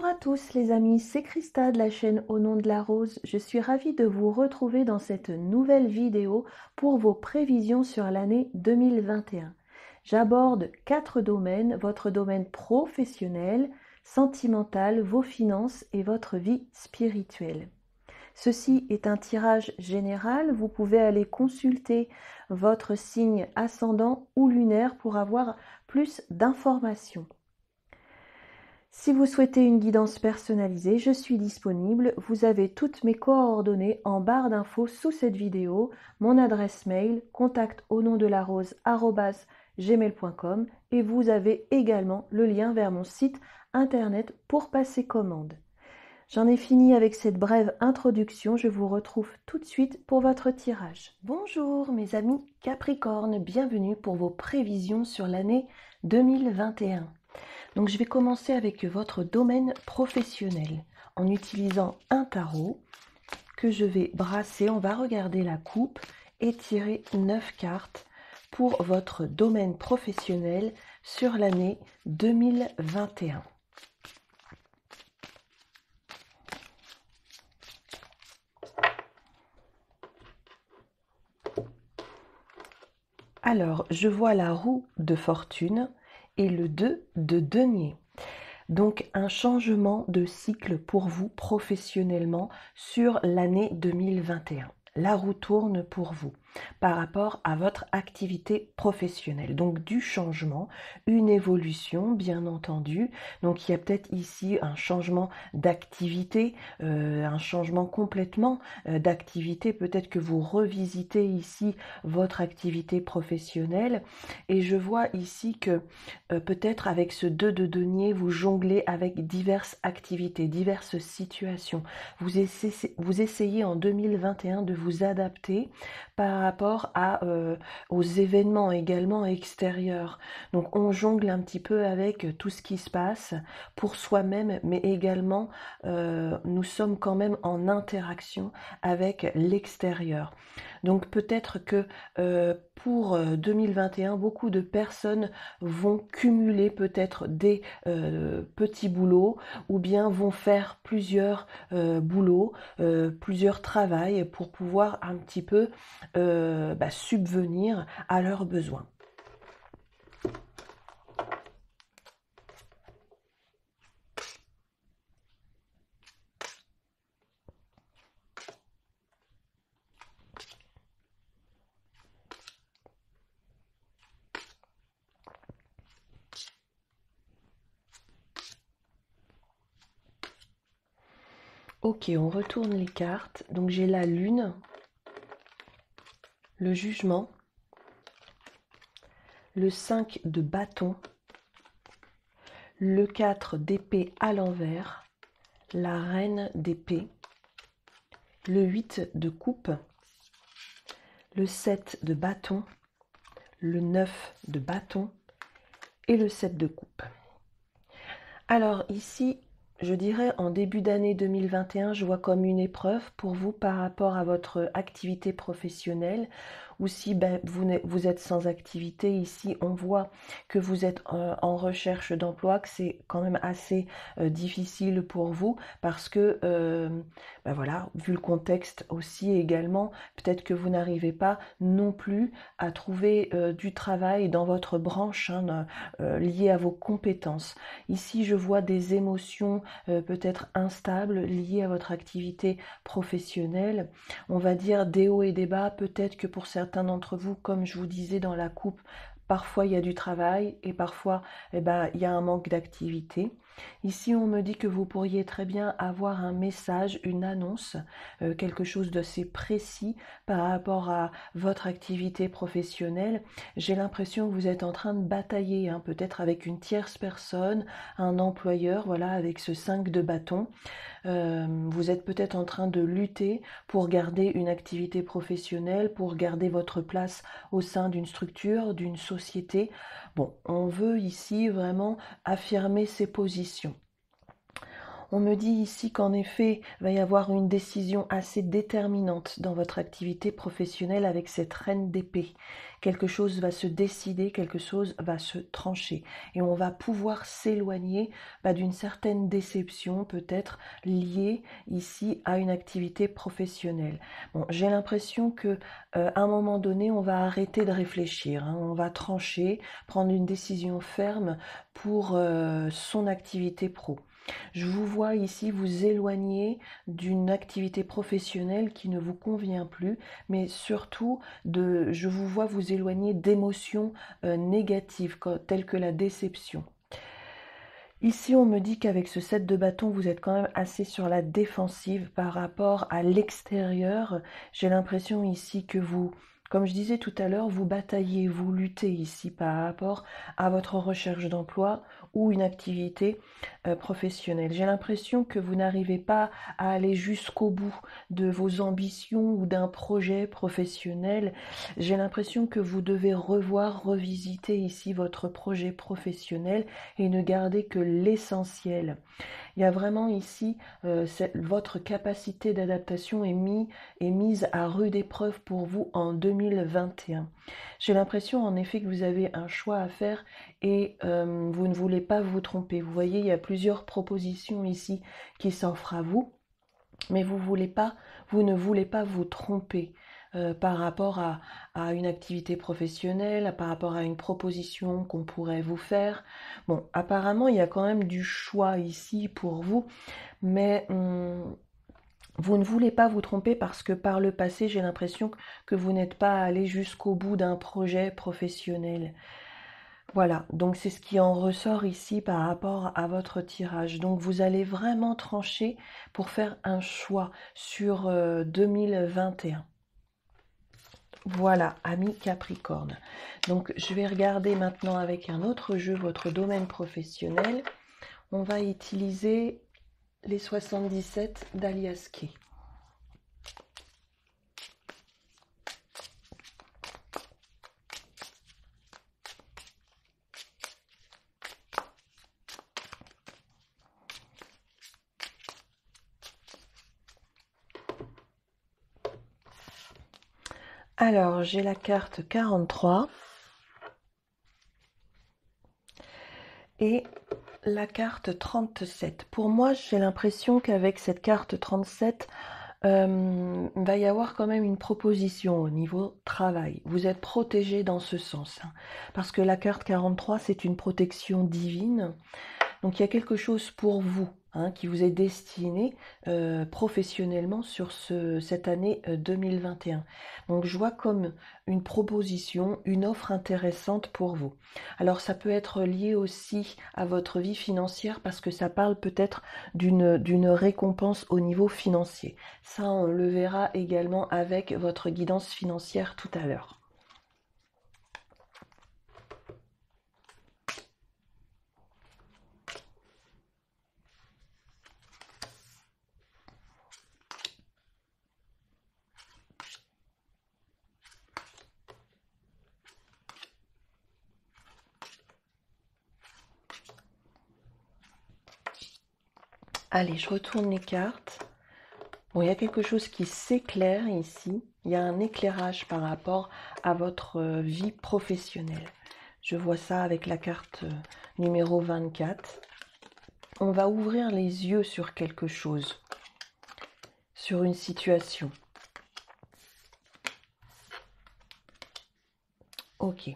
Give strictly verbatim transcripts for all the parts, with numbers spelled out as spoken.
à tous les amis, c'est Christa de la chaîne Au nom de la rose. Je suis ravie de vous retrouver dans cette nouvelle vidéo pour vos prévisions sur l'année deux mille vingt et un. J'aborde quatre domaines, votre domaine professionnel, sentimental, vos finances et votre vie spirituelle. Ceci est un tirage général, vous pouvez aller consulter votre signe ascendant ou lunaire pour avoir plus d'informations. Si vous souhaitez une guidance personnalisée, je suis disponible. Vous avez toutes mes coordonnées en barre d'infos sous cette vidéo, mon adresse mail, contact au nom de la rose arobase gmail point com et vous avez également le lien vers mon site internet pour passer commande. J'en ai fini avec cette brève introduction, je vous retrouve tout de suite pour votre tirage. Bonjour mes amis Capricorne, bienvenue pour vos prévisions sur l'année deux mille vingt et un. Donc je vais commencer avec votre domaine professionnel en utilisant un tarot que je vais brasser. On va regarder la coupe et tirer neuf cartes pour votre domaine professionnel sur l'année deux mille vingt et un. Alors, je vois la roue de fortune et le deux de denier. Donc, un changement de cycle pour vous professionnellement sur l'année deux mille vingt et un. La roue tourne pour vous par rapport à votre activité professionnelle. Donc, du changement, une évolution, bien entendu. Donc, il y a peut-être ici un changement d'activité, euh, un changement complètement euh, d'activité. Peut-être que vous revisitez ici votre activité professionnelle. Et je vois ici que euh, peut-être avec ce deux de denier, vous jonglez avec diverses activités, diverses situations. Vous essayez, vous essayez en deux mille vingt et un de vous adapter par rapport à, euh, aux événements également extérieurs. Donc on jongle un petit peu avec tout ce qui se passe pour soi-même, mais également euh, nous sommes quand même en interaction avec l'extérieur. Donc peut-être que euh, pour deux mille vingt et un, beaucoup de personnes vont cumuler peut-être des euh, petits boulots ou bien vont faire plusieurs euh, boulots, euh, plusieurs travails pour pouvoir un petit peu euh, bah, subvenir à leurs besoins. Ok, on retourne les cartes. Donc j'ai la lune, le jugement, le cinq de bâton, le quatre d'épée à l'envers, la reine d'épée, le huit de coupe, le sept de bâton, le neuf de bâton et le sept de coupe. Alors ici, je dirais en début d'année deux mille vingt et un, je vois comme une épreuve pour vous par rapport à votre activité professionnelle, ou si ben, vous, vous êtes sans activité. Ici, on voit que vous êtes euh, en recherche d'emploi, que c'est quand même assez euh, difficile pour vous parce que, euh, ben voilà, vu le contexte aussi également, peut-être que vous n'arrivez pas non plus à trouver euh, du travail dans votre branche hein, euh, liée à vos compétences. Ici, je vois des émotions euh, peut-être instables liées à votre activité professionnelle. On va dire des hauts et des bas. Peut-être que pour certains d'entre vous, comme je vous disais dans la coupe, parfois il y a du travail et parfois eh ben, il y a un manque d'activité. Ici, on me dit que vous pourriez très bien avoir un message, une annonce, euh, quelque chose d'assez précis par rapport à votre activité professionnelle. J'ai l'impression que vous êtes en train de batailler, hein, peut-être avec une tierce personne, un employeur, voilà, avec ce cinq de bâton. Euh, vous êtes peut-être en train de lutter pour garder une activité professionnelle, pour garder votre place au sein d'une structure, d'une société. Bon, on veut ici vraiment affirmer ses positions. On me dit ici qu'en effet, il va y avoir une décision assez déterminante dans votre activité professionnelle avec cette reine d'épée. Quelque chose va se décider, quelque chose va se trancher. Et on va pouvoir s'éloigner bah, d'une certaine déception, peut-être liée ici à une activité professionnelle. Bon, j'ai l'impression que euh, à un moment donné, on va arrêter de réfléchir, hein, on va trancher, prendre une décision ferme pour euh, son activité pro. Je vous vois ici vous éloigner d'une activité professionnelle qui ne vous convient plus, mais surtout, de, je vous vois vous éloigner d'émotions euh, négatives, telles que la déception. Ici, on me dit qu'avec ce sept de bâton, vous êtes quand même assez sur la défensive par rapport à l'extérieur. J'ai l'impression ici que vous, comme je disais tout à l'heure, vous bataillez, vous luttez ici par rapport à votre recherche d'emploi ou une activité euh, professionnelle. J'ai l'impression que vous n'arrivez pas à aller jusqu'au bout de vos ambitions ou d'un projet professionnel. J'ai l'impression que vous devez revoir, revisiter ici votre projet professionnel et ne garder que l'essentiel. Il y a vraiment ici, euh, votre capacité d'adaptation est, mis, est mise à rude épreuve pour vous en deux mille vingt et un. J'ai l'impression en effet que vous avez un choix à faire et euh, vous ne voulez pas vous tromper. Vous voyez, il y a plusieurs propositions ici qui s'offrent à vous, mais vous, voulez pas, vous ne voulez pas vous tromper. Euh, par rapport à, à une activité professionnelle, par rapport à une proposition qu'on pourrait vous faire. Bon, apparemment, il y a quand même du choix ici pour vous, mais hum, vous ne voulez pas vous tromper parce que par le passé, j'ai l'impression que vous n'êtes pas allé jusqu'au bout d'un projet professionnel. Voilà, donc c'est ce qui en ressort ici par rapport à votre tirage. Donc vous allez vraiment trancher pour faire un choix sur euh, deux mille vingt et un. Voilà, ami Capricorne. Donc, je vais regarder maintenant avec un autre jeu votre domaine professionnel. On va utiliser les soixante-dix-sept d'Alias Key. Alors, j'ai la carte quarante-trois et la carte trente-sept. Pour moi, j'ai l'impression qu'avec cette carte trente-sept, euh, il va y avoir quand même une proposition au niveau travail. Vous êtes protégé dans ce sens, hein, parce que la carte quarante-trois, c'est une protection divine. Donc il y a quelque chose pour vous, hein, qui vous est destiné euh, professionnellement sur ce, cette année euh, deux mille vingt et un. Donc je vois comme une proposition, une offre intéressante pour vous. Alors ça peut être lié aussi à votre vie financière parce que ça parle peut-être d'une d'une récompense au niveau financier. Ça, on le verra également avec votre guidance financière tout à l'heure. Allez, je retourne les cartes. Bon, il y a quelque chose qui s'éclaire ici. Il y a un éclairage par rapport à votre vie professionnelle. Je vois ça avec la carte numéro vingt-quatre. On va ouvrir les yeux sur quelque chose, sur une situation. Ok.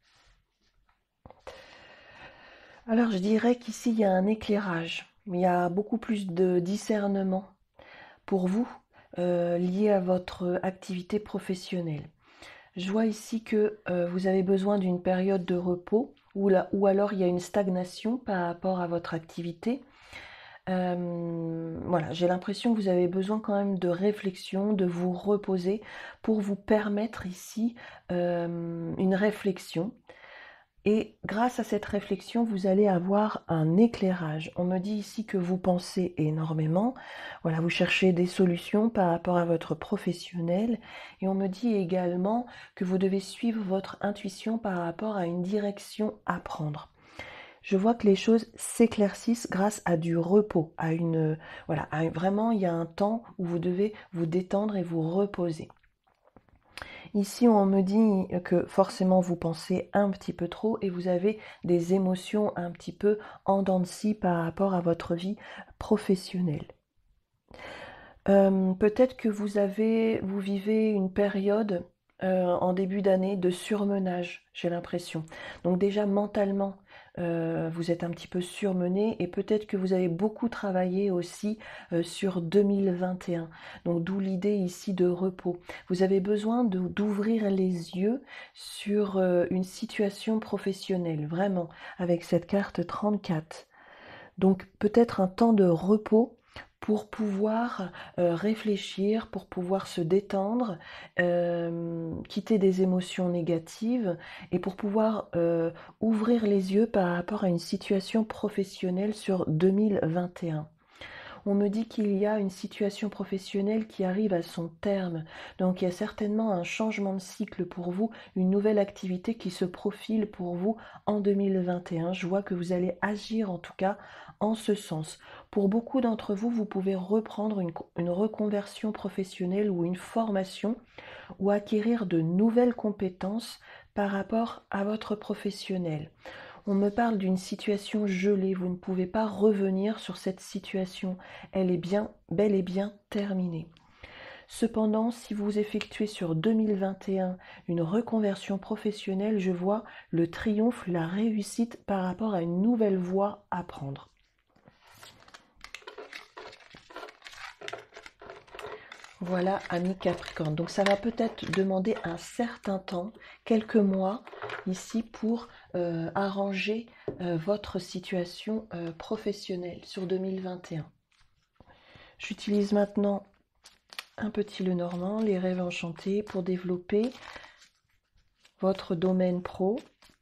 Alors, je dirais qu'ici, il y a un éclairage. Il y a beaucoup plus de discernement pour vous, euh, lié à votre activité professionnelle. Je vois ici que euh, vous avez besoin d'une période de repos ou, là, ou alors il y a une stagnation par rapport à votre activité. Euh, voilà, j'ai l'impression que vous avez besoin quand même de réflexion, de vous reposer pour vous permettre ici euh, une réflexion. Et grâce à cette réflexion, vous allez avoir un éclairage. On me dit ici que vous pensez énormément. Voilà, vous cherchez des solutions par rapport à votre professionnel. Et on me dit également que vous devez suivre votre intuition par rapport à une direction à prendre. je vois que les choses s'éclaircissent grâce à du repos, à une, voilà, à, vraiment il y a un temps où vous devez vous détendre et vous reposer. Ici, on me dit que forcément vous pensez un petit peu trop et vous avez des émotions un petit peu en dents de scie par rapport à votre vie professionnelle. Euh, peut-être que vous avez, vous vivez une période euh, en début d'année de surmenage, j'ai l'impression. Donc déjà mentalement, euh, vous êtes un petit peu surmené et peut-être que vous avez beaucoup travaillé aussi euh, sur deux mille vingt et un. Donc d'où l'idée ici de repos. Vous avez besoin de- d'ouvrir les yeux sur euh, une situation professionnelle, vraiment, avec cette carte trente-quatre. Donc peut-être un temps de repos pour pouvoir euh, réfléchir, pour pouvoir se détendre, euh, quitter des émotions négatives et pour pouvoir euh, ouvrir les yeux par rapport à une situation professionnelle sur deux mille vingt et un. On me dit qu'il y a une situation professionnelle qui arrive à son terme. Donc il y a certainement un changement de cycle pour vous, une nouvelle activité qui se profile pour vous en deux mille vingt et un. Je vois que vous allez agir en tout cas en ce sens. Pour beaucoup d'entre vous, vous pouvez reprendre une, une reconversion professionnelle ou une formation ou acquérir de nouvelles compétences par rapport à votre professionnel. On me parle d'une situation gelée, vous ne pouvez pas revenir sur cette situation, elle est bien, bel et bien terminée. Cependant, si vous effectuez sur deux mille vingt et un une reconversion professionnelle, je vois le triomphe, la réussite par rapport à une nouvelle voie à prendre. Voilà, ami Capricorne. Donc ça va peut-être demander un certain temps, quelques mois ici pour euh, arranger euh, votre situation euh, professionnelle sur deux mille vingt et un. J'utilise maintenant un petit Lenormand, les rêves enchantés, pour développer votre domaine pro.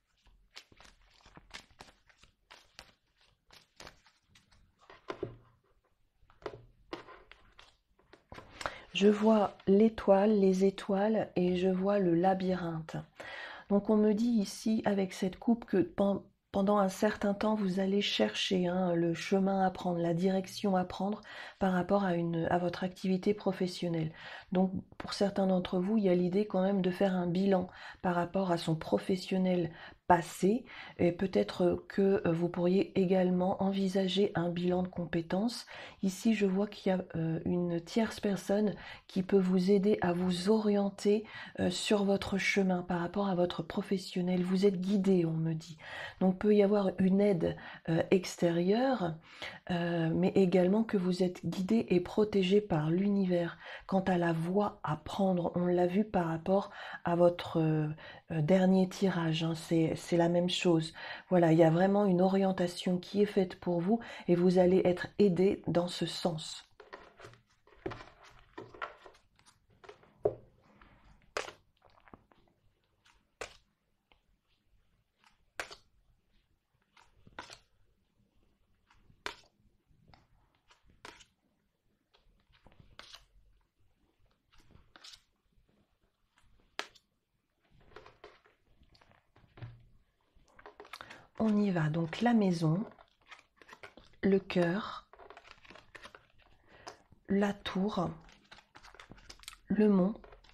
Je vois l'étoile, les étoiles et je vois le labyrinthe. Donc on me dit ici avec cette coupe que pendant un certain temps vous allez chercher hein, le chemin à prendre, la direction à prendre par rapport à, une, à votre activité professionnelle. Donc pour certains d'entre vous, il y a l'idée quand même de faire un bilan par rapport à son professionnel passé et peut-être que vous pourriez également envisager un bilan de compétences. Ici je vois qu'il y a euh, une tierce personne qui peut vous aider à vous orienter euh, sur votre chemin par rapport à votre professionnel. Vous êtes guidé, on me dit. Donc peut y avoir une aide euh, extérieure, euh, mais également que vous êtes guidé et protégé par l'univers. Quant à la voie à prendre, on l'a vu par rapport à votre euh, dernier tirage, hein, c'est la même chose. Voilà, il y a vraiment une orientation qui est faite pour vous et vous allez être aidé dans ce sens. On y va, donc la maison, le cœur, la tour, le mont,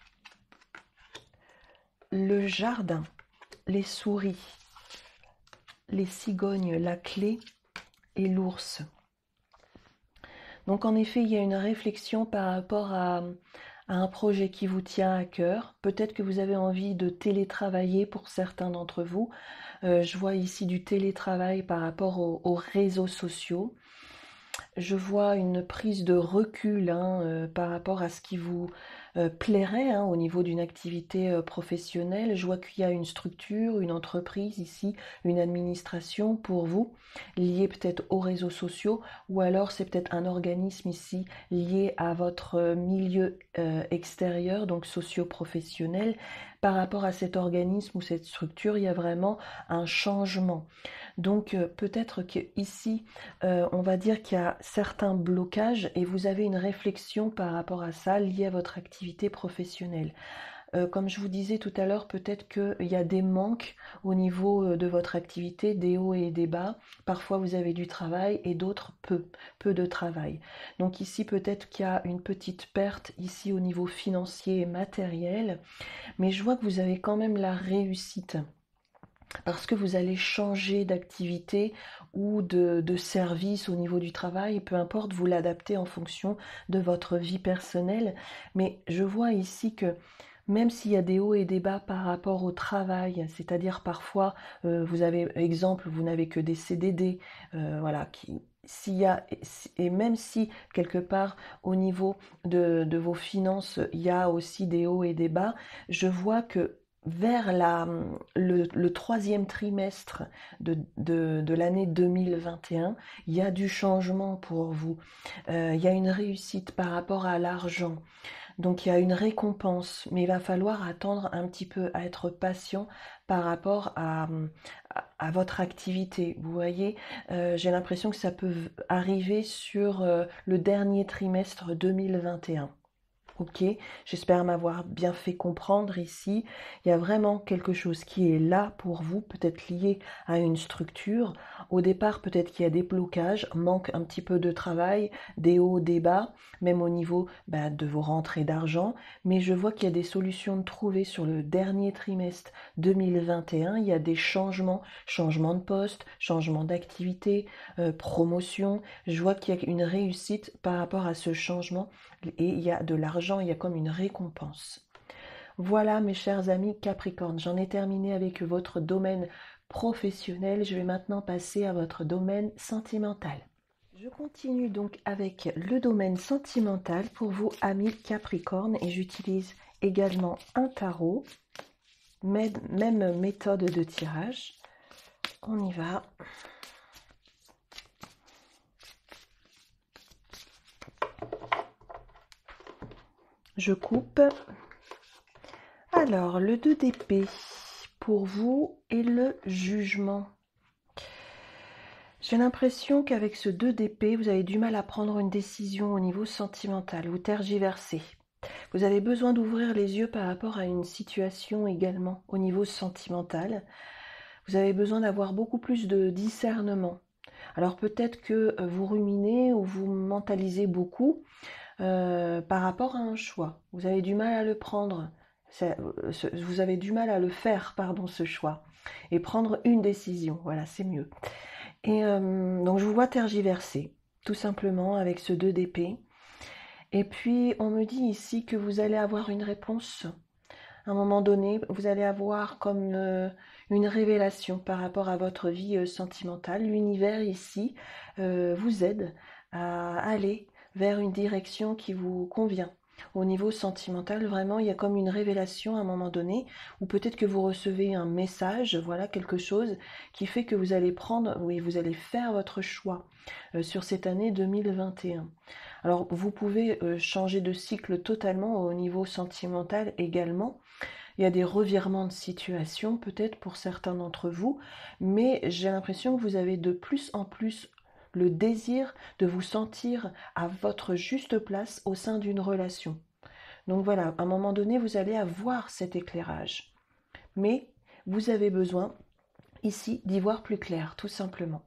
le jardin, les souris, les cigognes, la clé et l'ours. Donc en effet, il y a une réflexion par rapport à, à un projet qui vous tient à cœur. Peut-être que vous avez envie de télétravailler pour certains d'entre vous. Euh, je vois ici du télétravail par rapport aux, aux réseaux sociaux. Je vois une prise de recul hein, euh, par rapport à ce qui vous euh, plairait hein, au niveau d'une activité euh, professionnelle. Je vois qu'il y a une structure, une entreprise ici, une administration pour vous, liée peut-être aux réseaux sociaux, ou alors c'est peut-être un organisme ici lié à votre milieu euh, extérieur, donc socio-professionnel. Par rapport à cet organisme ou cette structure, il y a vraiment un changement. Donc euh, peut-être qu'ici, euh, on va dire qu'il y a certains blocages et vous avez une réflexion par rapport à ça liée à votre activité professionnelle. Euh, comme je vous disais tout à l'heure, peut-être qu'il y a des manques au niveau euh, de votre activité, des hauts et des bas. Parfois, vous avez du travail et d'autres peu, peu de travail. Donc ici, peut-être qu'il y a une petite perte ici au niveau financier et matériel, mais je vois que vous avez quand même la réussite parce que vous allez changer d'activité ou de, de service au niveau du travail, peu importe, vous l'adaptez en fonction de votre vie personnelle. Mais je vois ici que même s'il y a des hauts et des bas par rapport au travail, c'est-à-dire parfois, euh, vous avez, exemple, vous n'avez que des C D D, euh, voilà, qui, s'il y a, et même si quelque part au niveau de, de vos finances, il y a aussi des hauts et des bas, je vois que vers la, le, le troisième trimestre de, de, de l'année deux mille vingt et un, il y a du changement pour vous. Euh, il y a une réussite par rapport à l'argent. Donc il y a une récompense, mais il va falloir attendre un petit peu, à être patient par rapport à, à, à votre activité. Vous voyez, euh, j'ai l'impression que ça peut arriver sur euh, le dernier trimestre deux mille vingt et un. Ok, j'espère m'avoir bien fait comprendre ici. Il y a vraiment quelque chose qui est là pour vous, peut-être lié à une structure. Au départ, peut-être qu'il y a des blocages, manque un petit peu de travail, des hauts, des bas, même au niveau bah, de vos rentrées d'argent. Mais je vois qu'il y a des solutions de trouver sur le dernier trimestre deux mille vingt et un. Il y a des changements, changements de poste, changements d'activité, euh, promotion. Je vois qu'il y a une réussite par rapport à ce changement et il y a de l'argent, il y a comme une récompense. Voilà mes chers amis Capricorne, j'en ai terminé avec votre domaine professionnel, je vais maintenant passer à votre domaine sentimental. Je continue donc avec le domaine sentimental pour vous amis Capricorne et j'utilise également un tarot, même méthode de tirage. On y va. Je coupe. Alors, le deux d'épée pour vous et le jugement. J'ai l'impression qu'avec ce deux d'épée, vous avez du mal à prendre une décision au niveau sentimental. Vous tergiversez. Vous avez besoin d'ouvrir les yeux par rapport à une situation également au niveau sentimental. Vous avez besoin d'avoir beaucoup plus de discernement. Alors peut-être que vous ruminez ou vous mentalisez beaucoup euh, par rapport à un choix. Vous avez du mal à le prendre. Vous avez du mal à le faire, pardon, ce choix. Et prendre une décision. Voilà, c'est mieux. Et euh, donc je vous vois tergiverser, tout simplement, avec ce deux d'épée. Et puis on me dit ici que vous allez avoir une réponse. À un moment donné, vous allez avoir comme euh, une révélation par rapport à votre vie euh, sentimentale. L'univers ici euh, vous aide à aller vers une direction qui vous convient. Au niveau sentimental, vraiment, il y a comme une révélation à un moment donné, ou peut-être que vous recevez un message, voilà, quelque chose qui fait que vous allez prendre, oui, vous allez faire votre choix euh, sur cette année deux mille vingt et un. Alors, vous pouvez euh, changer de cycle totalement au niveau sentimental également. Il y a des revirements de situation peut-être pour certains d'entre vous, mais j'ai l'impression que vous avez de plus en plus le désir de vous sentir à votre juste place au sein d'une relation. Donc voilà, à un moment donné, vous allez avoir cet éclairage. Mais vous avez besoin ici d'y voir plus clair, tout simplement.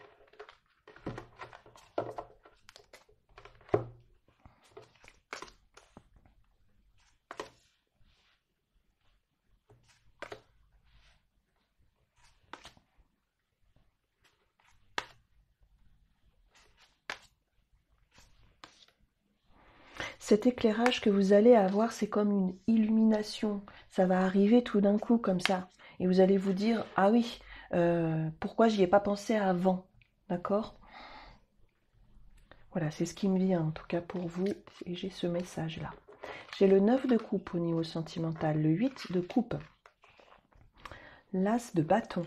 Cet éclairage que vous allez avoir, c'est comme une illumination. Ça va arriver tout d'un coup comme ça. Et vous allez vous dire, ah oui, euh, pourquoi j'y ai pas pensé avant? D'accord? Voilà, c'est ce qui me vient en tout cas pour vous. Et j'ai ce message-là. J'ai le neuf de coupe au niveau sentimental, le huit de coupe, l'as de bâton,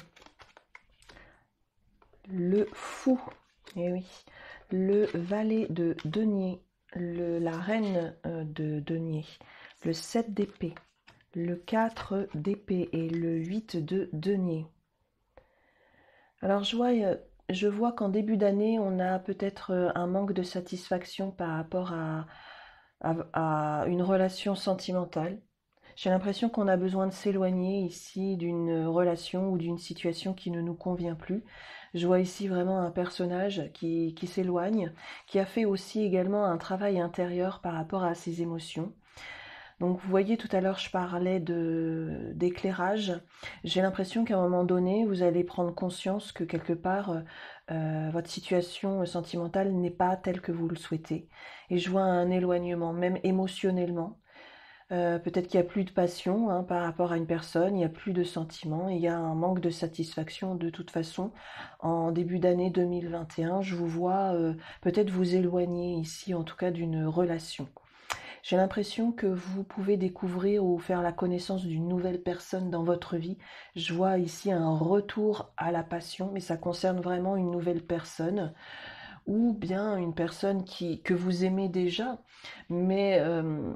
le fou, et oui, le valet de denier, le, la reine de denier, le sept d'épée, le quatre d'épée et le huit de denier. Alors je vois, je vois qu'en début d'année, on a peut-être un manque de satisfaction par rapport à, à, à une relation sentimentale. J'ai l'impression qu'on a besoin de s'éloigner ici d'une relation ou d'une situation qui ne nous convient plus. Je vois ici vraiment un personnage qui, qui s'éloigne, qui a fait aussi également un travail intérieur par rapport à ses émotions. Donc vous voyez, tout à l'heure je parlais de d'éclairage. J'ai l'impression qu'à un moment donné, vous allez prendre conscience que quelque part, euh, votre situation sentimentale n'est pas telle que vous le souhaitez. Et je vois un éloignement, même émotionnellement. Euh, peut-être qu'il n'y a plus de passion hein, par rapport à une personne, il n'y a plus de sentiments, il y a un manque de satisfaction de toute façon. En début d'année deux mille vingt et un, je vous vois euh, peut-être vous éloigner ici, en tout cas d'une relation. J'ai l'impression que vous pouvez découvrir ou faire la connaissance d'une nouvelle personne dans votre vie. Je vois ici un retour à la passion, mais ça concerne vraiment une nouvelle personne ou bien une personne qui, que vous aimez déjà, mais euh,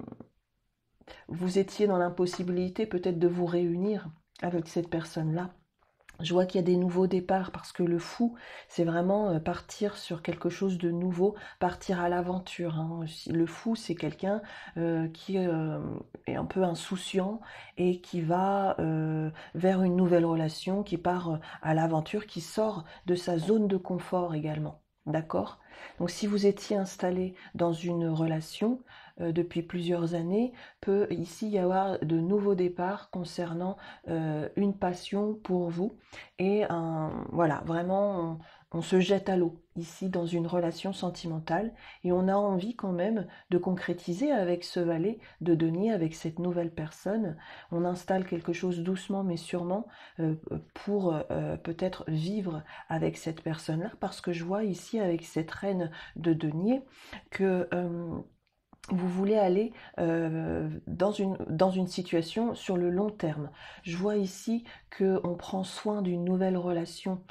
vous étiez dans l'impossibilité peut-être de vous réunir avec cette personne-là. Je vois qu'il y a des nouveaux départs parce que le fou, c'est vraiment euh, partir sur quelque chose de nouveau, partir à l'aventure, hein. Le fou, c'est quelqu'un euh, qui euh, est un peu insouciant et qui va euh, vers une nouvelle relation, qui part euh, à l'aventure, qui sort de sa zone de confort également. D'accord? Donc si vous étiez installé dans une relation euh, depuis plusieurs années, peut ici y avoir de nouveaux départs concernant euh, une passion pour vous et un, voilà, vraiment, on, on se jette à l'eau ici dans une relation sentimentale et on a envie quand même de concrétiser avec ce valet de denier, avec cette nouvelle personne. On installe quelque chose doucement mais sûrement euh, pour euh, peut-être vivre avec cette personne-là parce que je vois ici avec cette reine de denier que... Euh, vous voulez aller euh, dans, une, dans une situation sur le long terme. Je vois ici qu'on prend soin d'une nouvelle relation,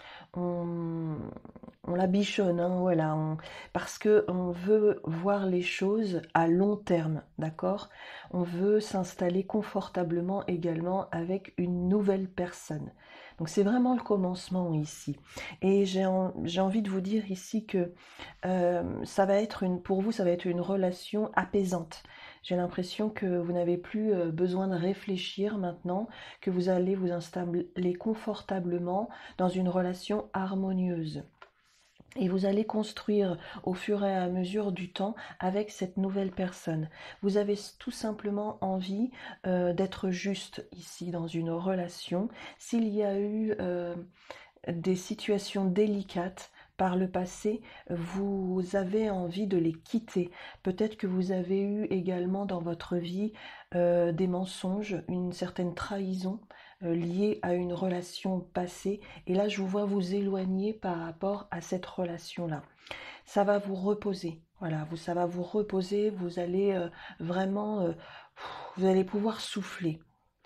on, on la bichonne, hein, voilà, on, parce qu'on veut voir les choses à long terme, d'accord? On veut s'installer confortablement également avec une nouvelle personne. Donc c'est vraiment le commencement ici. Et j'ai en, j'ai envie de vous dire ici que euh, ça va être une, pour vous, ça va être une relation apaisante. J'ai l'impression que vous n'avez plus euh, besoin de réfléchir maintenant, que vous allez vous installer confortablement dans une relation harmonieuse. Et vous allez construire au fur et à mesure du temps avec cette nouvelle personne. Vous avez tout simplement envie euh, d'être juste ici dans une relation. S'il y a eu euh, des situations délicates par le passé, vous avez envie de les quitter. Peut-être que vous avez eu également dans votre vie euh, des mensonges, une certaine trahison euh, liée à une relation passée. Et là, je vous vois vous éloigner par rapport à cette relation-là. Ça va vous reposer. Voilà, vous, ça va vous reposer. Vous allez euh, vraiment, euh, vous allez pouvoir souffler.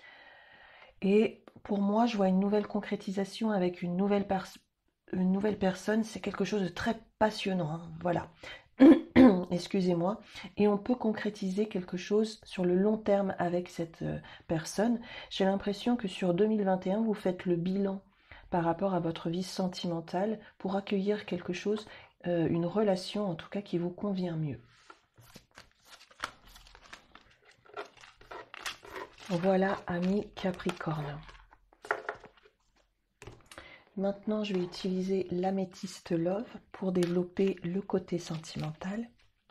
Et pour moi, je vois une nouvelle concrétisation avec une nouvelle, une nouvelle personne. C'est quelque chose de très passionnant, hein. Voilà. Excusez-moi. Et on peut concrétiser quelque chose sur le long terme avec cette euh, personne. J'ai l'impression que sur deux mille vingt et un, vous faites le bilan par rapport à votre vie sentimentale pour accueillir quelque chose, euh, une relation en tout cas qui vous convient mieux. Voilà, ami Capricorne. Maintenant, je vais utiliser l'améthyste Love pour développer le côté sentimental.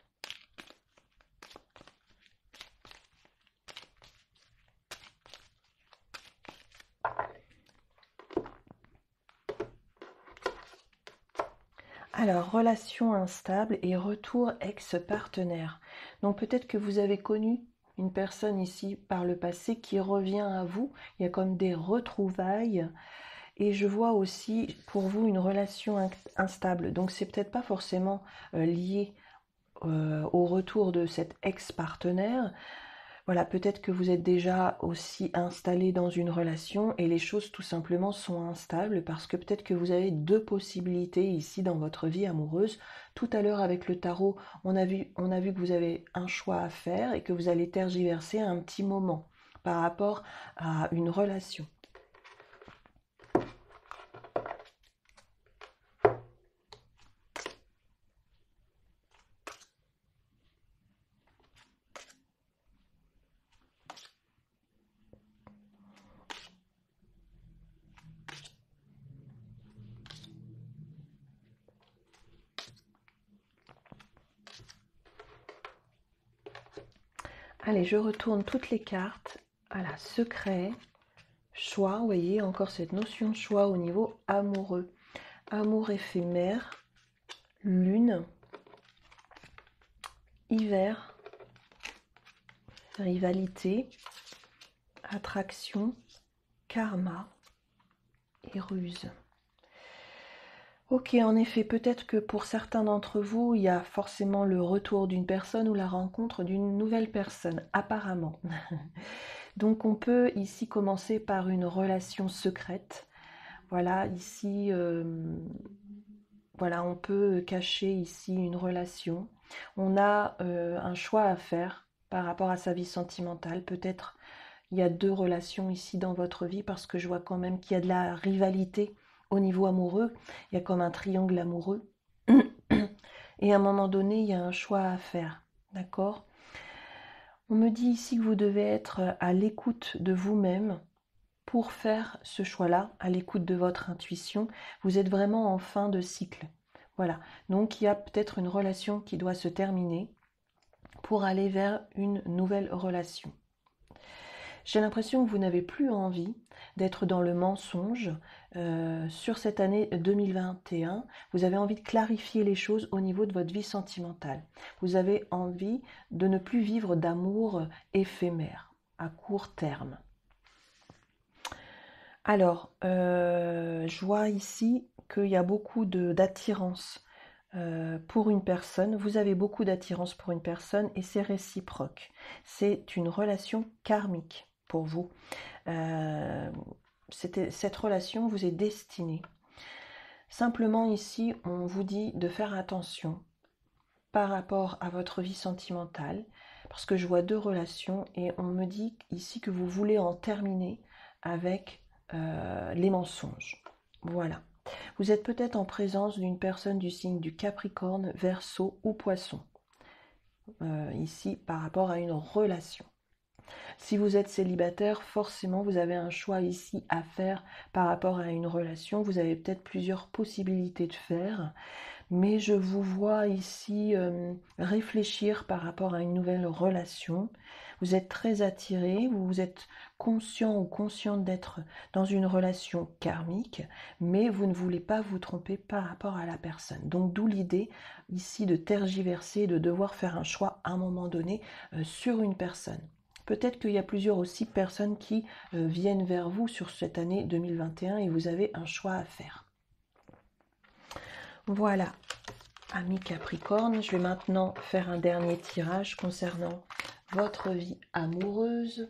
Alors, relation instable et retour ex-partenaire. Donc peut-être que vous avez connu une personne ici par le passé qui revient à vous. Il y a comme des retrouvailles. Et je vois aussi pour vous une relation instable. Donc c'est peut-être pas forcément euh, lié euh, au retour de cet ex-partenaire. Voilà, peut-être que vous êtes déjà aussi installé dans une relation et les choses tout simplement sont instables parce que peut-être que vous avez deux possibilités ici dans votre vie amoureuse. Tout à l'heure avec le tarot, on a vu, on a vu que vous avez un choix à faire et que vous allez tergiverser un petit moment par rapport à une relation. Allez, je retourne toutes les cartes. Voilà, secret, choix, vous voyez, encore cette notion de choix au niveau amoureux. Amour éphémère, lune, hiver, rivalité, attraction, karma et ruse. Ok, en effet, peut-être que pour certains d'entre vous, il y a forcément le retour d'une personne ou la rencontre d'une nouvelle personne, apparemment. Donc on peut ici commencer par une relation secrète. Voilà, ici, euh, voilà, on peut cacher ici une relation. On a euh, un choix à faire par rapport à sa vie sentimentale. Peut-être il y a deux relations ici dans votre vie parce que je vois quand même qu'il y a de la rivalité au niveau amoureux. Il y a comme un triangle amoureux. Et à un moment donné, il y a un choix à faire. D'accord ? On me dit ici que vous devez être à l'écoute de vous-même pour faire ce choix-là, à l'écoute de votre intuition. Vous êtes vraiment en fin de cycle. Voilà. Donc il y a peut-être une relation qui doit se terminer pour aller vers une nouvelle relation. J'ai l'impression que vous n'avez plus envie d'être dans le mensonge euh, sur cette année deux mille vingt et un. Vous avez envie de clarifier les choses au niveau de votre vie sentimentale. Vous avez envie de ne plus vivre d'amour éphémère, à court terme. Alors, euh, je vois ici qu'il y a beaucoup d'attirance euh, pour une personne. Vous avez beaucoup d'attirance pour une personne et c'est réciproque. C'est une relation karmique pour vous. Euh, cette relation vous est destinée. Simplement ici, on vous dit de faire attention par rapport à votre vie sentimentale, parce que je vois deux relations et on me dit ici que vous voulez en terminer avec euh, les mensonges. Voilà. Vous êtes peut-être en présence d'une personne du signe du Capricorne, Verseau ou Poisson. Euh, ici, par rapport à une relation. Si vous êtes célibataire, forcément, vous avez un choix ici à faire par rapport à une relation. Vous avez peut-être plusieurs possibilités de faire, mais je vous vois ici euh, réfléchir par rapport à une nouvelle relation. Vous êtes très attiré, vous êtes conscient ou consciente d'être dans une relation karmique, mais vous ne voulez pas vous tromper par rapport à la personne. Donc d'où l'idée ici de tergiverser, de devoir faire un choix à un moment donné euh, sur une personne. Peut-être qu'il y a plusieurs aussi personnes qui euh, viennent vers vous sur cette année deux mille vingt et un et vous avez un choix à faire. Voilà, amis Capricorne, je vais maintenant faire un dernier tirage concernant votre vie amoureuse.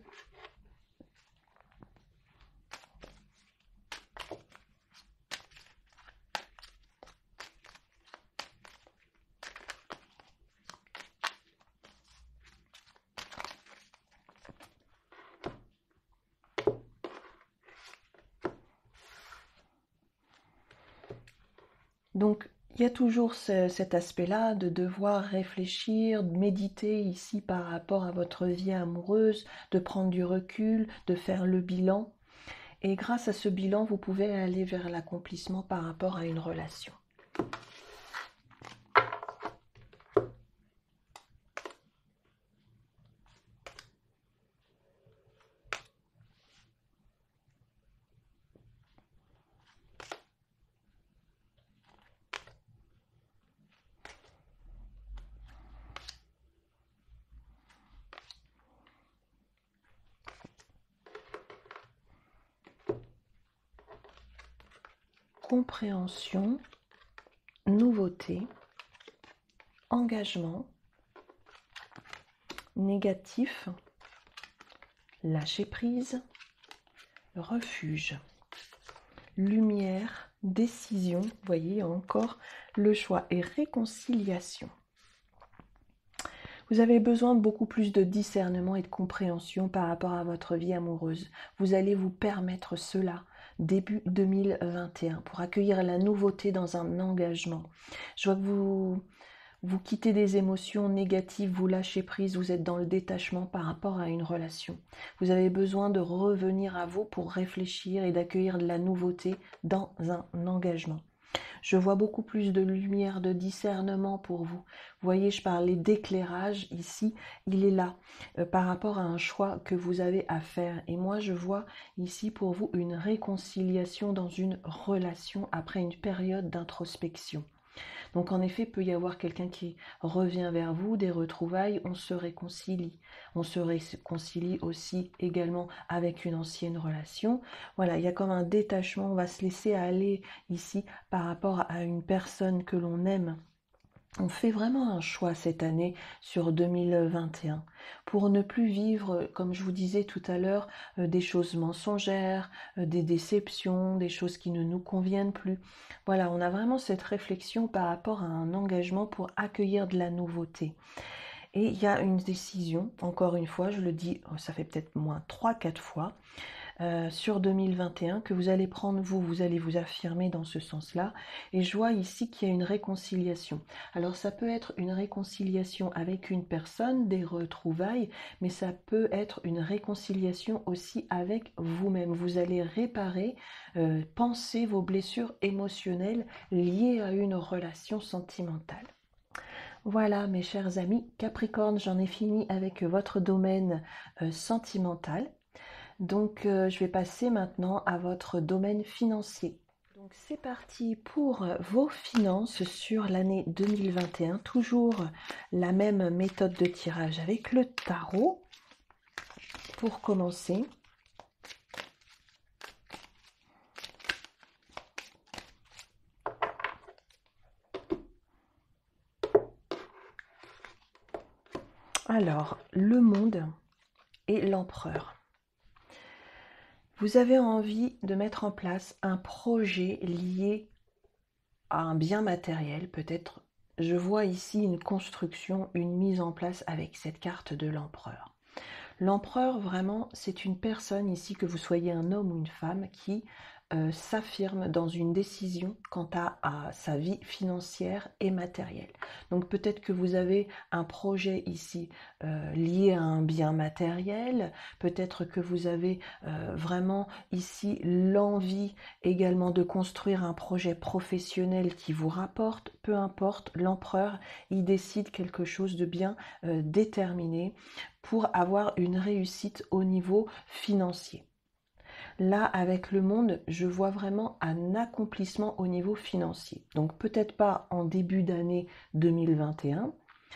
Donc, il y a toujours ce, cet aspect-là de devoir réfléchir, de méditer ici par rapport à votre vie amoureuse, de prendre du recul, de faire le bilan. Et grâce à ce bilan, vous pouvez aller vers l'accomplissement par rapport à une relation. Compréhension, nouveauté, engagement, négatif, lâcher prise, refuge, lumière, décision, vous voyez encore le choix et réconciliation. Vous avez besoin de beaucoup plus de discernement et de compréhension par rapport à votre vie amoureuse. Vous allez vous permettre cela début deux mille vingt et un pour accueillir la nouveauté dans un engagement. Je vois que vous, vous quittez des émotions négatives, vous lâchez prise, vous êtes dans le détachement par rapport à une relation. Vous avez besoin de revenir à vous pour réfléchir et d'accueillir de la nouveauté dans un engagement. Je vois beaucoup plus de lumière, de discernement pour vous. Vous voyez, je parlais d'éclairage ici, il est là euh, par rapport à un choix que vous avez à faire. Et moi, je vois ici pour vous une réconciliation dans une relation après une période d'introspection. Donc en effet, il peut y avoir quelqu'un qui revient vers vous, des retrouvailles, on se réconcilie. On se réconcilie aussi également avec une ancienne relation. Voilà, il y a comme un détachement, on va se laisser aller ici par rapport à une personne que l'on aime. On fait vraiment un choix cette année sur deux mille vingt et un pour ne plus vivre, comme je vous disais tout à l'heure, euh, des choses mensongères, euh, des déceptions, des choses qui ne nous conviennent plus. Voilà, on a vraiment cette réflexion par rapport à un engagement pour accueillir de la nouveauté. Et il y a une décision, encore une fois, je le dis, ça fait peut-être moins trois quatre fois, euh, sur deux mille vingt et un que vous allez prendre vous, vous allez vous affirmer dans ce sens-là. Et je vois ici qu'il y a une réconciliation. Alors ça peut être une réconciliation avec une personne, des retrouvailles, mais ça peut être une réconciliation aussi avec vous-même. Vous allez réparer, euh, penser vos blessures émotionnelles liées à une relation sentimentale. Voilà mes chers amis Capricorne, j'en ai fini avec votre domaine euh, sentimental. Donc, euh, je vais passer maintenant à votre domaine financier. Donc, c'est parti pour vos finances sur l'année deux mille vingt et un. Toujours la même méthode de tirage avec le tarot. Pour commencer, alors, le monde et l'empereur. Vous avez envie de mettre en place un projet lié à un bien matériel, peut-être. Je vois ici une construction, une mise en place avec cette carte de l'empereur. L'empereur, vraiment, c'est une personne ici, que vous soyez un homme ou une femme, qui euh, s'affirme dans une décision quant à, à sa vie financière et matérielle. Donc peut-être que vous avez un projet ici euh, lié à un bien matériel, peut-être que vous avez euh, vraiment ici l'envie également de construire un projet professionnel qui vous rapporte, peu importe, l'empereur, il décide quelque chose de bien euh, déterminé pour avoir une réussite au niveau financier. Là, avec le monde, je vois vraiment un accomplissement au niveau financier. Donc peut-être pas en début d'année deux mille vingt et un,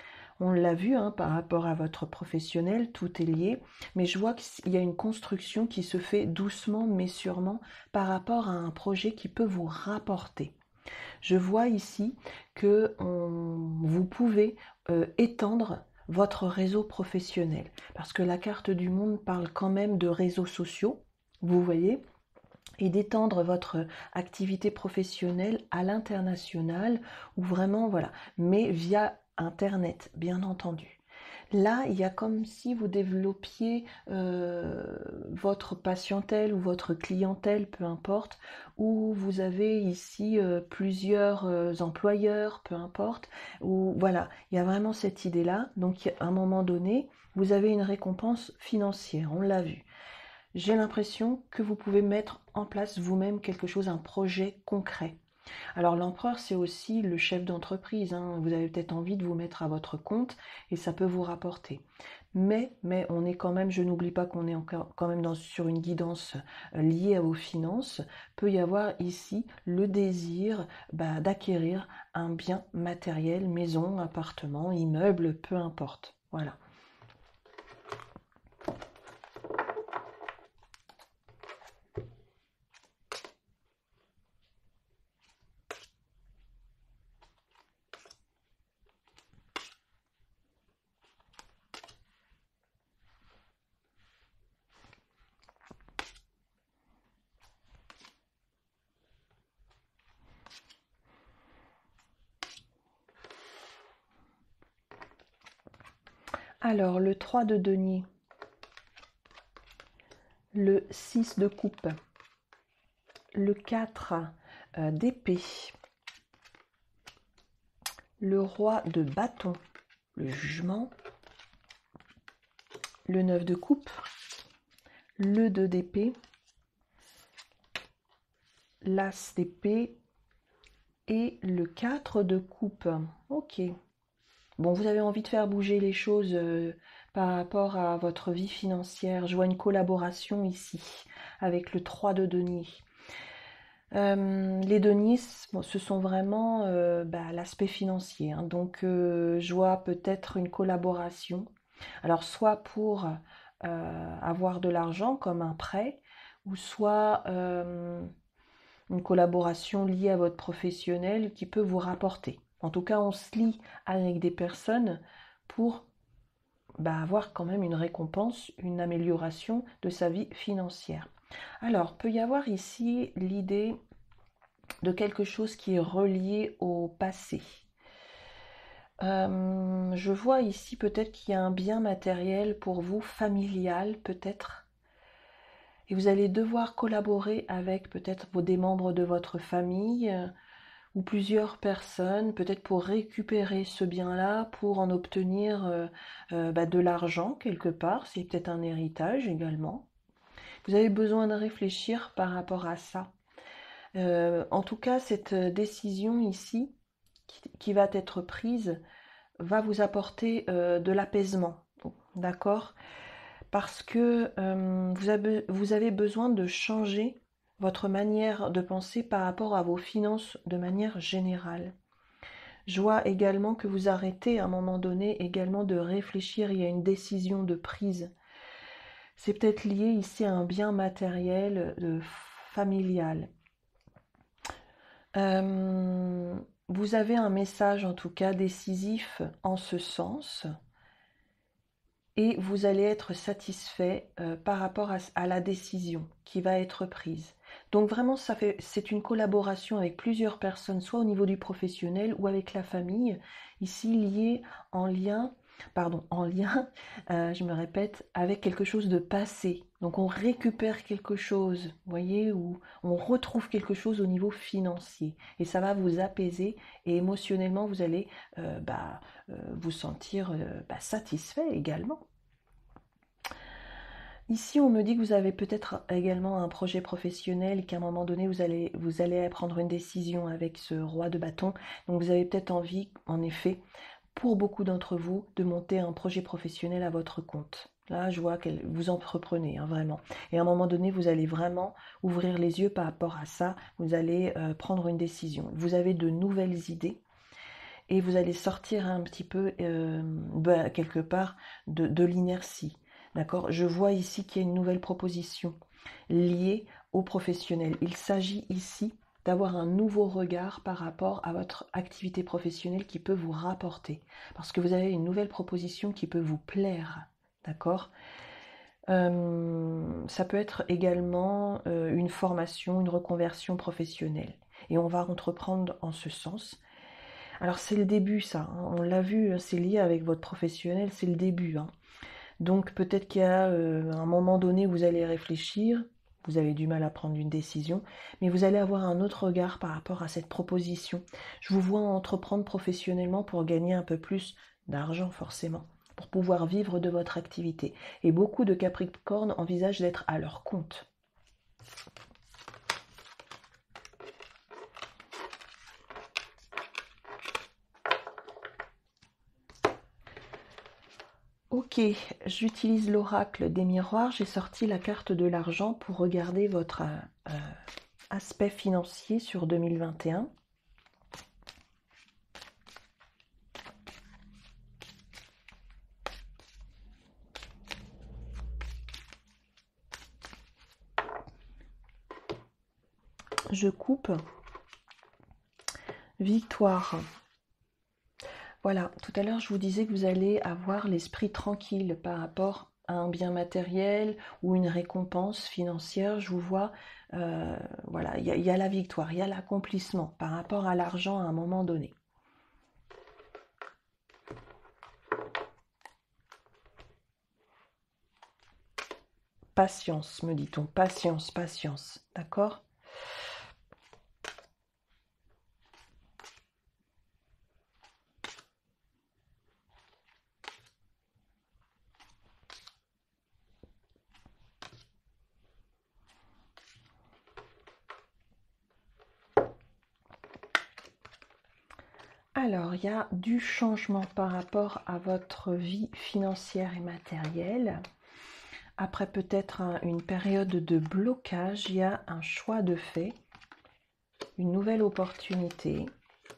on l'a vu hein, par rapport à votre professionnel, tout est lié, mais je vois qu'il y a une construction qui se fait doucement mais sûrement par rapport à un projet qui peut vous rapporter. Je vois ici que on, vous pouvez euh, étendre votre réseau professionnel, parce que la carte du monde parle quand même de réseaux sociaux, vous voyez, et d'étendre votre activité professionnelle à l'international, ou vraiment, voilà, mais via Internet, bien entendu. Là, il y a comme si vous développiez euh, votre patientèle ou votre clientèle, peu importe, ou vous avez ici euh, plusieurs euh, employeurs, peu importe, ou voilà, il y a vraiment cette idée-là. Donc, à un moment donné, vous avez une récompense financière, on l'a vu. J'ai l'impression que vous pouvez mettre en place vous-même quelque chose, un projet concret. Alors l'empereur, c'est aussi le chef d'entreprise, hein. Vous avez peut-être envie de vous mettre à votre compte et ça peut vous rapporter. Mais, mais on est quand même, je n'oublie pas qu'on est encore quand même dans, sur une guidance euh, liée à vos finances. Peut y avoir ici le désir bah, d'acquérir un bien matériel, maison, appartement, immeuble, peu importe. Voilà. Alors, le trois de denier, le six de coupe, le quatre euh, d'épée, le roi de bâton, le jugement, le neuf de coupe, le deux d'épée, l'as d'épée, et le quatre de coupe. Ok. Bon, vous avez envie de faire bouger les choses euh, par rapport à votre vie financière. Je vois une collaboration ici avec le trois de denier. Euh, les deniers, bon, ce sont vraiment euh, bah, l'aspect financier, hein. Donc, euh, je vois peut-être une collaboration. Alors, soit pour euh, avoir de l'argent comme un prêt, ou soit euh, une collaboration liée à votre professionnel qui peut vous rapporter. En tout cas, on se lie avec des personnes pour bah, avoir quand même une récompense, une amélioration de sa vie financière. Alors, peut y avoir ici l'idée de quelque chose qui est relié au passé. Euh, je vois ici peut-être qu'il y a un bien matériel pour vous, familial peut-être, et vous allez devoir collaborer avec peut-être des membres de votre famille euh, ou plusieurs personnes, peut-être pour récupérer ce bien-là, pour en obtenir euh, euh, bah, de l'argent quelque part, c'est peut-être un héritage également. Vous avez besoin de réfléchir par rapport à ça. Euh, en tout cas, cette décision ici, qui, qui va être prise, va vous apporter euh, de l'apaisement, d'accord? Parce que euh, vous, avez, vous avez besoin de changer votre manière de penser par rapport à vos finances de manière générale. Je vois également que vous arrêtez à un moment donné également de réfléchir, il y a une décision de prise. C'est peut-être lié ici à un bien matériel euh, familial. Euh, vous avez un message en tout cas décisif en ce sens et vous allez être satisfait euh, par rapport à, à la décision qui va être prise. Donc vraiment, ça fait, c'est une collaboration avec plusieurs personnes, soit au niveau du professionnel ou avec la famille, ici liée en lien, pardon, en lien, euh, je me répète, avec quelque chose de passé. Donc on récupère quelque chose, vous voyez, ou on retrouve quelque chose au niveau financier. Et ça va vous apaiser et émotionnellement, vous allez euh, bah, euh, vous sentir euh, bah, satisfait également. Ici, on me dit que vous avez peut-être également un projet professionnel et qu'à un moment donné, vous allez, vous allez prendre une décision avec ce roi de bâton. Donc, vous avez peut-être envie, en effet, pour beaucoup d'entre vous, de monter un projet professionnel à votre compte. Là, je vois que vous entreprenez, hein, vraiment. Et à un moment donné, vous allez vraiment ouvrir les yeux par rapport à ça. Vous allez euh, prendre une décision. Vous avez de nouvelles idées et vous allez sortir un petit peu, euh, bah, quelque part, de, de l'inertie. D'accord? Je vois ici qu'il y a une nouvelle proposition liée aux professionnels. Il s'agit ici d'avoir un nouveau regard par rapport à votre activité professionnelle qui peut vous rapporter. Parce que vous avez une nouvelle proposition qui peut vous plaire. D'accord? Euh, ça peut être également euh, une formation, une reconversion professionnelle. Et on va entreprendre en ce sens. Alors c'est le début ça, hein. On l'a vu, c'est lié avec votre professionnel, c'est le début, hein. Donc peut-être qu'il y a euh, un moment donné, vous allez réfléchir, vous avez du mal à prendre une décision, mais vous allez avoir un autre regard par rapport à cette proposition. Je vous vois entreprendre professionnellement pour gagner un peu plus d'argent forcément, pour pouvoir vivre de votre activité. Et beaucoup de Capricornes envisagent d'être à leur compte. Ok, j'utilise l'oracle des miroirs, j'ai sorti la carte de l'argent pour regarder votre euh, aspect financier sur deux mille vingt et un. Je coupe. Victoire. Voilà, tout à l'heure je vous disais que vous allez avoir l'esprit tranquille par rapport à un bien matériel ou une récompense financière. Je vous vois, euh, voilà, il y, y a la victoire, il y a l'accomplissement par rapport à l'argent à un moment donné. Patience, me dit-on, patience, patience, d'accord ? Alors, il y a du changement par rapport à votre vie financière et matérielle. Après peut-être un, une période de blocage, il y a un choix de fait, une nouvelle opportunité.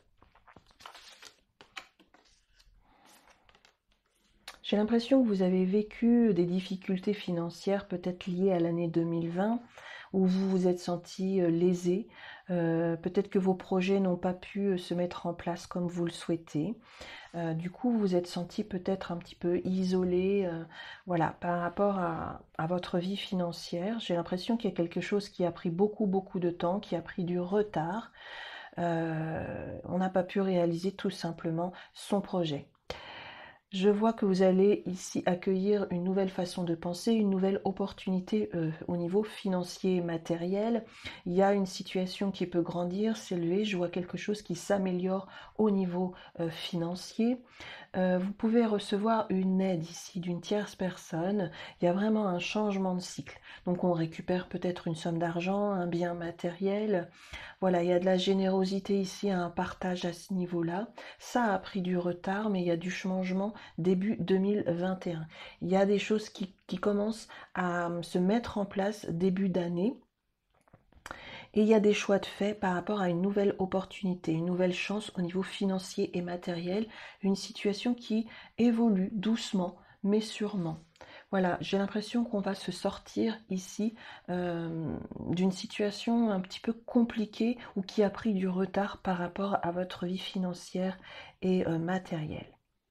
J'ai l'impression que vous avez vécu des difficultés financières peut-être liées à l'année deux mille vingt, où vous vous êtes senti lésé. Euh, peut-être que vos projets n'ont pas pu se mettre en place comme vous le souhaitez. Euh, du coup, vous vous êtes senti peut-être un petit peu isolé, euh, voilà, par rapport à, à votre vie financière. J'ai l'impression qu'il y a quelque chose qui a pris beaucoup, beaucoup de temps, qui a pris du retard. Euh, on n'a pas pu réaliser tout simplement son projet. Je vois que vous allez ici accueillir une nouvelle façon de penser, une nouvelle opportunité euh, au niveau financier et matériel. Il y a une situation qui peut grandir, s'élever. Je vois quelque chose qui s'améliore au niveau euh, financier. Euh, vous pouvez recevoir une aide ici d'une tierce personne. Il y a vraiment un changement de cycle. Donc on récupère peut-être une somme d'argent, un bien matériel. Voilà, il y a de la générosité ici, un partage à ce niveau-là. Ça a pris du retard, mais il y a du changement début deux mille vingt et un. Il y a des choses qui, qui commencent à se mettre en place début d'année. Et il y a des choix de fait par rapport à une nouvelle opportunité, une nouvelle chance au niveau financier et matériel, une situation qui évolue doucement mais sûrement. Voilà, j'ai l'impression qu'on va se sortir ici euh, d'une situation un petit peu compliquée ou qui a pris du retard par rapport à votre vie financière et euh, matérielle.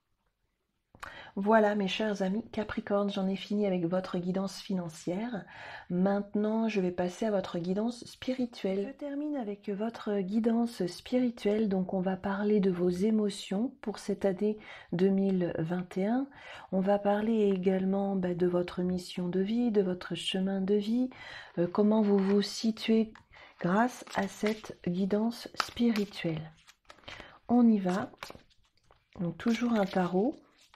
Voilà mes chers amis Capricorne, j'en ai fini avec votre guidance financière. Maintenant, je vais passer à votre guidance spirituelle. Je termine avec votre guidance spirituelle. Donc, on va parler de vos émotions pour cette année deux mille vingt et un. On va parler également bah, de votre mission de vie, de votre chemin de vie, euh, comment vous vous situez grâce à cette guidance spirituelle. On y va. Donc, toujours un tarot.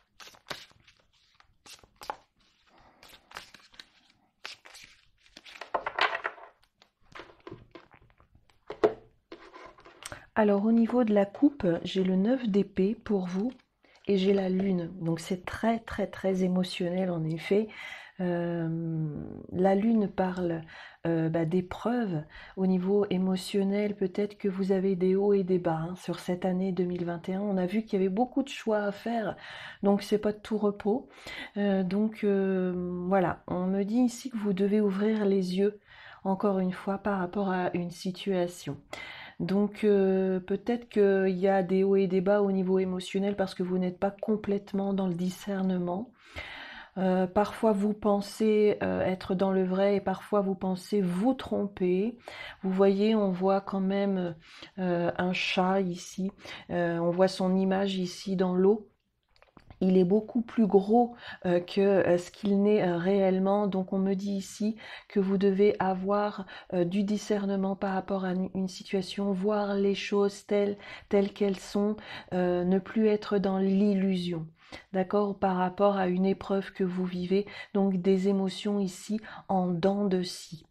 Alors au niveau de la coupe, j'ai le neuf d'épée pour vous et j'ai la lune. Donc c'est très très très émotionnel en effet. Euh, la lune parle euh, bah, d'épreuves. Au niveau émotionnel, peut-être que vous avez des hauts et des bas hein, sur cette année deux mille vingt et un. On a vu qu'il y avait beaucoup de choix à faire, donc c'est pas de tout repos. Euh, donc euh, voilà, on me dit ici que vous devez ouvrir les yeux encore une fois par rapport à une situation. Donc euh, peut-être qu'il y a des hauts et des bas au niveau émotionnel parce que vous n'êtes pas complètement dans le discernement. Euh, parfois vous pensez euh, être dans le vrai et parfois vous pensez vous tromper. Vous voyez, on voit quand même euh, un chat ici. Euh, on voit son image ici dans l'eau. Il est beaucoup plus gros euh, que euh, ce qu'il n'est euh, réellement. Donc on me dit ici que vous devez avoir euh, du discernement par rapport à une, une situation, voir les choses telles, telles qu'elles sont, euh, ne plus être dans l'illusion. D'accord, par rapport à une épreuve que vous vivez, donc des émotions ici en dents de scie.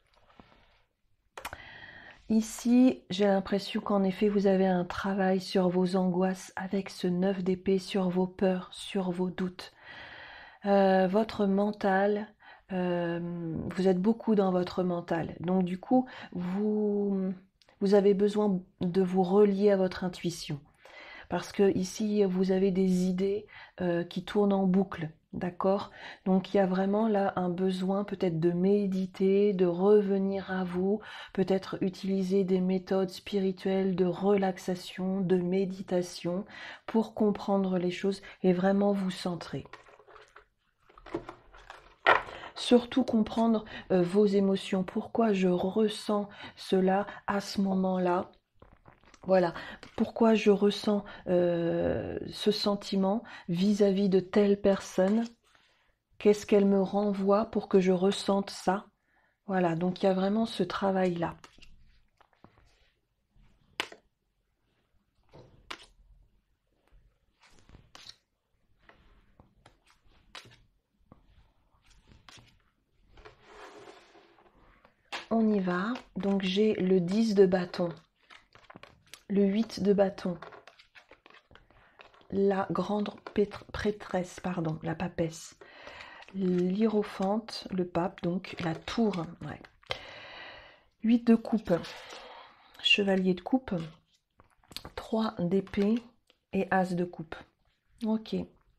Ici, j'ai l'impression qu'en effet, vous avez un travail sur vos angoisses avec ce neuf d'épée, sur vos peurs, sur vos doutes. Euh, votre mental, euh, vous êtes beaucoup dans votre mental. Donc du coup, vous, vous avez besoin de vous relier à votre intuition. Parce que ici, vous avez des idées euh, qui tournent en boucle. D'accord? Donc il y a vraiment là un besoin peut-être de méditer, de revenir à vous, peut-être utiliser des méthodes spirituelles de relaxation, de méditation pour comprendre les choses et vraiment vous centrer. Surtout comprendre euh, vos émotions, pourquoi je ressens cela à ce moment-là. Voilà, pourquoi je ressens euh, ce sentiment vis-à-vis de telle personne. Qu'est-ce qu'elle me renvoie pour que je ressente ça? Voilà, donc il y a vraiment ce travail-là. On y va. Donc j'ai le dix de bâton, le huit de bâton, la grande prêtresse, pardon, la papesse. L'hiérophante, le pape, donc la tour. Ouais. huit de coupe, chevalier de coupe, trois d'épée et as de coupe. Ok.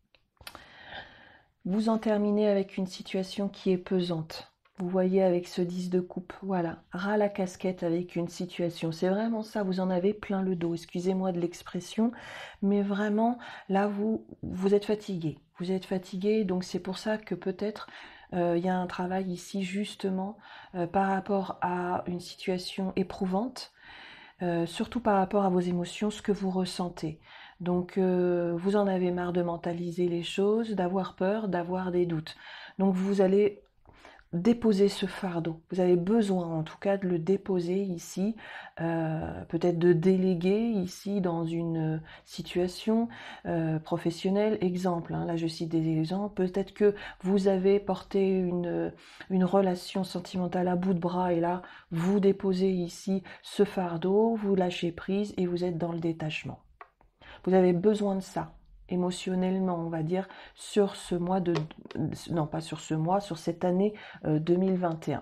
Vous en terminez avec une situation qui est pesante. Vous voyez avec ce dix de coupe, voilà, ras la casquette avec une situation. C'est vraiment ça, vous en avez plein le dos, excusez-moi de l'expression, mais vraiment, là, vous, vous êtes fatigué. Vous êtes fatigué, donc c'est pour ça que peut-être euh, il y a un travail ici, justement, euh, par rapport à une situation éprouvante, euh, surtout par rapport à vos émotions, ce que vous ressentez. Donc, euh, vous en avez marre de mentaliser les choses, d'avoir peur, d'avoir des doutes. Donc, vous allez déposer ce fardeau. Vous avez besoin en tout cas de le déposer ici, euh, peut-être de déléguer ici dans une situation euh, professionnelle. Exemple, hein, là je cite des exemples, peut-être que vous avez porté une, une relation sentimentale à bout de bras et là vous déposez ici ce fardeau, vous lâchez prise et vous êtes dans le détachement. Vous avez besoin de ça, émotionnellement, on va dire, sur ce mois de... Non, pas sur ce mois, sur cette année euh, deux mille vingt et un.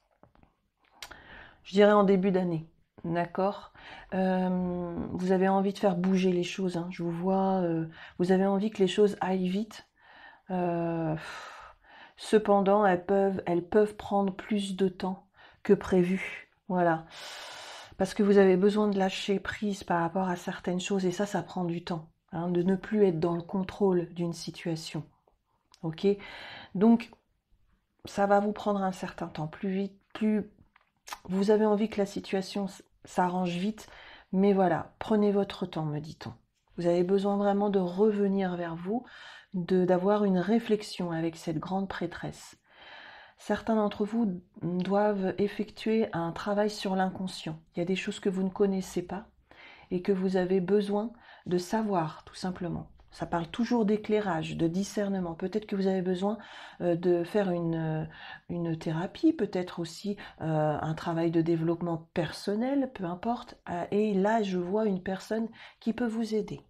Je dirais en début d'année, d'accord. euh, Vous avez envie de faire bouger les choses, hein, je vous vois, euh, vous avez envie que les choses aillent vite. Euh, cependant, elles peuvent, elles peuvent prendre plus de temps que prévu, voilà. Parce que vous avez besoin de lâcher prise par rapport à certaines choses, et ça, ça prend du temps. Hein, de ne plus être dans le contrôle d'une situation. Ok, donc ça va vous prendre un certain temps. Plus vite, plus vous avez envie que la situation s'arrange vite, mais voilà, prenez votre temps, me dit-on. Vous avez besoin vraiment de revenir vers vous, de d'avoir une réflexion avec cette grande prêtresse. Certains d'entre vous doivent effectuer un travail sur l'inconscient. Il y a des choses que vous ne connaissez pas et que vous avez besoin de savoir, tout simplement. Ça parle toujours d'éclairage, de discernement. Peut-être que vous avez besoin euh, de faire une, euh, une thérapie, peut-être aussi euh, un travail de développement personnel, peu importe. Euh, et là, je vois une personne qui peut vous aider.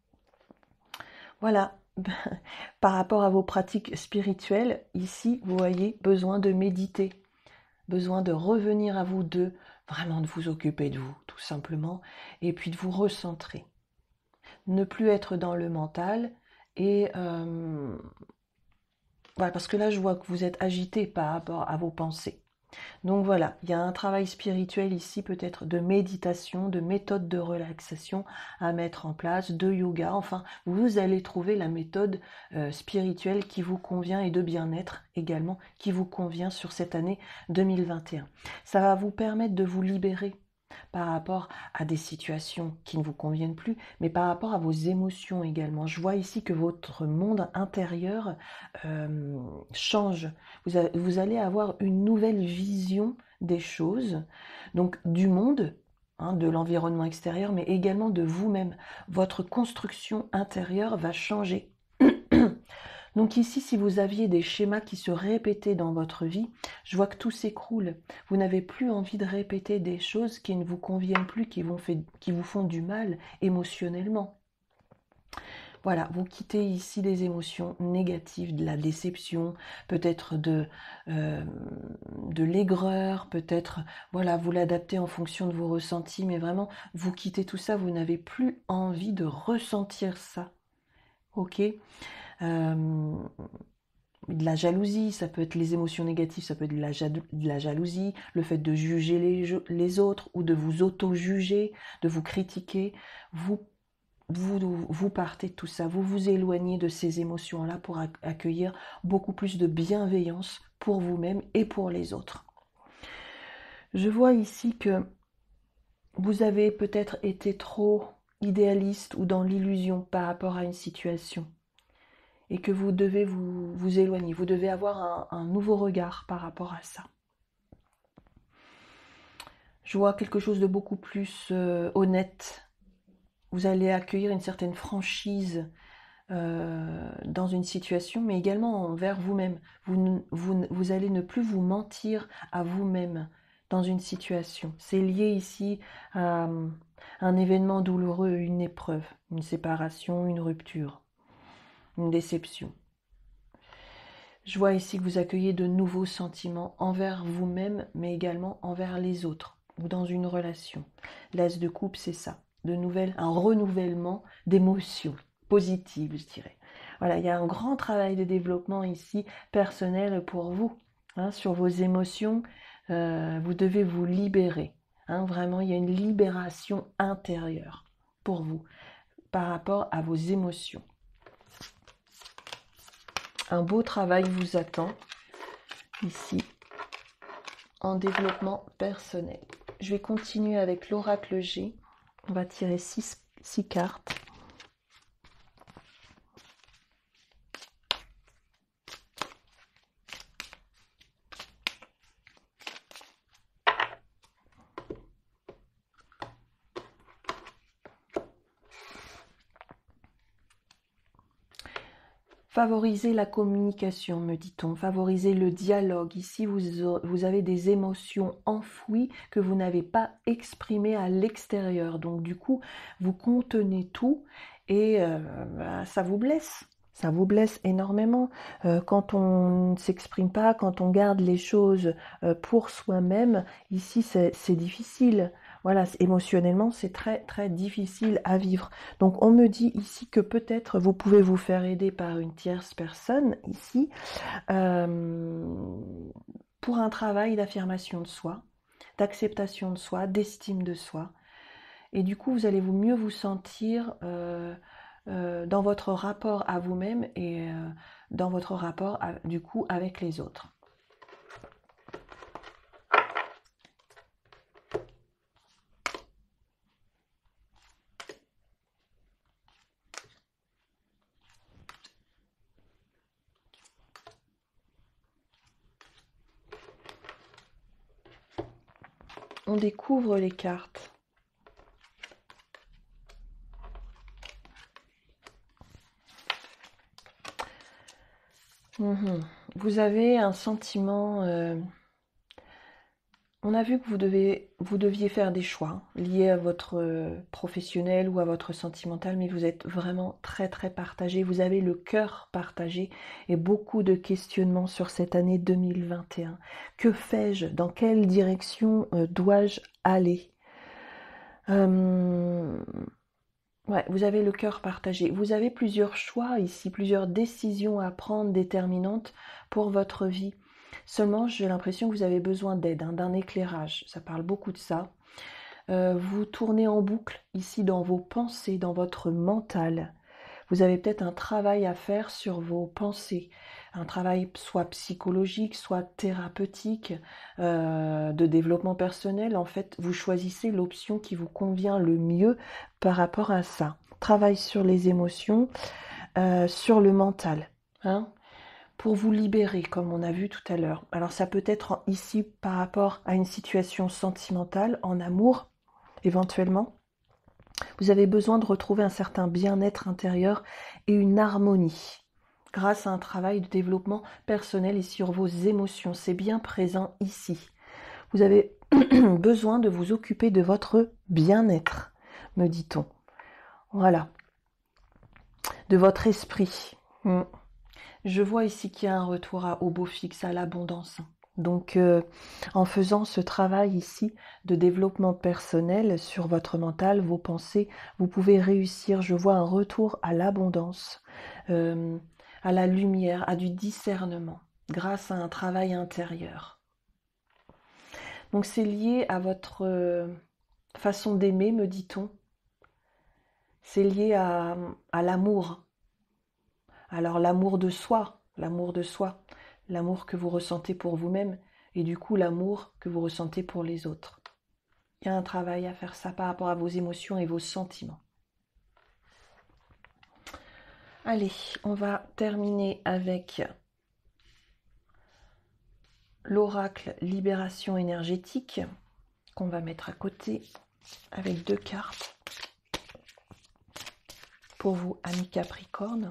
Voilà. Par rapport à vos pratiques spirituelles, ici, vous voyez, besoin de méditer, besoin de revenir à vous deux, vraiment de vous occuper de vous, tout simplement, et puis de vous recentrer. Ne plus être dans le mental, et euh, voilà, parce que là, je vois que vous êtes agité par rapport à vos pensées. Donc voilà, il y a un travail spirituel ici, peut-être de méditation, de méthode de relaxation à mettre en place, de yoga. Enfin, vous allez trouver la méthode euh, spirituelle qui vous convient et de bien-être également qui vous convient sur cette année deux mille vingt et un. Ça va vous permettre de vous libérer par rapport à des situations qui ne vous conviennent plus, mais par rapport à vos émotions également. Je vois ici que votre monde intérieur euh, change. Vous, a, vous allez avoir une nouvelle vision des choses, donc du monde, hein, de l'environnement extérieur, mais également de vous-même. Votre construction intérieure va changer. Donc ici, si vous aviez des schémas qui se répétaient dans votre vie, je vois que tout s'écroule. Vous n'avez plus envie de répéter des choses qui ne vous conviennent plus, qui, vont fait, qui vous font du mal émotionnellement. Voilà, vous quittez ici les émotions négatives, de la déception, peut-être de, euh, de l'aigreur, peut-être, voilà, vous l'adaptez en fonction de vos ressentis, mais vraiment, vous quittez tout ça, vous n'avez plus envie de ressentir ça. Ok euh, de la jalousie, ça peut être les émotions négatives, ça peut être de la, de la jalousie, le fait de juger les, les autres ou de vous auto-juger, de vous critiquer. Vous, vous, vous partez de tout ça, vous vous éloignez de ces émotions-là pour accueillir beaucoup plus de bienveillance pour vous-même et pour les autres. Je vois ici que vous avez peut-être été trop idéaliste ou dans l'illusion par rapport à une situation, et que vous devez vous, vous éloigner, vous devez avoir un, un nouveau regard par rapport à ça. Je vois quelque chose de beaucoup plus euh, honnête. Vous allez accueillir une certaine franchise euh, dans une situation, mais également envers vous-même. Vous, vous, vous allez ne plus vous mentir à vous-même. dans une situation. C'est lié ici à un événement douloureux, une épreuve, une séparation, une rupture, une déception. Je vois ici que vous accueillez de nouveaux sentiments envers vous-même, mais également envers les autres, ou dans une relation. L'as de coupe, c'est ça, de nouvelles, un renouvellement d'émotions positives, je dirais. Voilà, il y a un grand travail de développement ici, personnel pour vous, hein, sur vos émotions. Euh, vous devez vous libérer. Hein, vraiment, il y a une libération intérieure pour vous par rapport à vos émotions. Un beau travail vous attend ici en développement personnel. Je vais continuer avec l'oracle G. On va tirer six cartes. Favoriser la communication, me dit-on, favoriser le dialogue. Ici, vous, vous avez des émotions enfouies que vous n'avez pas exprimées à l'extérieur. Donc, du coup, vous contenez tout et euh, bah, ça vous blesse. Ça vous blesse énormément. Euh, quand on ne s'exprime pas, quand on garde les choses euh, pour soi-même, ici, c'est difficile. Voilà, émotionnellement, c'est très, très difficile à vivre. Donc, on me dit ici que peut-être vous pouvez vous faire aider par une tierce personne, ici, euh, pour un travail d'affirmation de soi, d'acceptation de soi, d'estime de soi. Et du coup, vous allez vous mieux vous sentir euh, euh, dans votre rapport à vous-même et euh, dans votre rapport, à, du coup, avec les autres. On découvre les cartes. Mmh. Vous avez un sentiment... Euh, on a vu que vous, devez, vous deviez faire des choix liés à votre professionnel ou à votre sentimental, mais vous êtes vraiment très très partagé. Vous avez le cœur partagé et beaucoup de questionnements sur cette année deux mille vingt et un. Que fais-je? Dans quelle direction euh, dois-je aller? euh, Ouais, vous avez le cœur partagé. Vous avez plusieurs choix ici, plusieurs décisions à prendre déterminantes pour votre vie. Seulement, j'ai l'impression que vous avez besoin d'aide, hein, d'un éclairage. Ça parle beaucoup de ça. Euh, vous tournez en boucle ici dans vos pensées, dans votre mental. Vous avez peut-être un travail à faire sur vos pensées, un travail soit psychologique, soit thérapeutique, euh, de développement personnel. En fait, vous choisissez l'option qui vous convient le mieux par rapport à ça. Travail sur les émotions, euh, sur le mental, hein, pour vous libérer, comme on a vu tout à l'heure. Alors ça peut être ici par rapport à une situation sentimentale, en amour, éventuellement. Vous avez besoin de retrouver un certain bien-être intérieur et une harmonie grâce à un travail de développement personnel et sur vos émotions. C'est bien présent ici. Vous avez besoin de vous occuper de votre bien-être, me dit-on. Voilà. De votre esprit. Je vois ici qu'il y a un retour à, au beau fixe, à l'abondance. Donc, euh, en faisant ce travail ici de développement personnel sur votre mental, vos pensées, vous pouvez réussir. Je vois un retour à l'abondance, euh, à la lumière, à du discernement, grâce à un travail intérieur. Donc, c'est lié à votre euh, façon d'aimer, me dit-on. C'est lié à, à l'amour. Alors, l'amour de soi, l'amour de soi. L'amour que vous ressentez pour vous-même et du coup l'amour que vous ressentez pour les autres. Il y a un travail à faire ça par rapport à vos émotions et vos sentiments. Allez, on va terminer avec l'oracle libération énergétique qu'on va mettre à côté avec deux cartes pour vous, amis Capricorne.